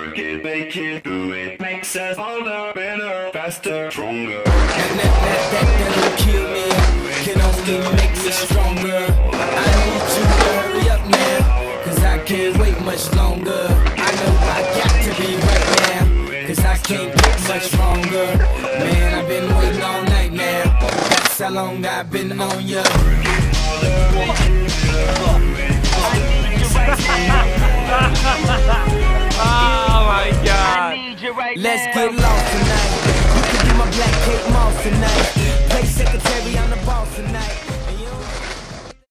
Work it, make it, do it. Makes us older, better, faster, stronger. That don't kill me, can only make me stronger. I need you to hurry up now, cause I can't wait much longer. I know I got to be right now, cause I can't get much longer. Man, I've been waiting all night now, that's how long I've been on ya. Oh my God. Let's get lost tonight. You can be my black cake moss tonight.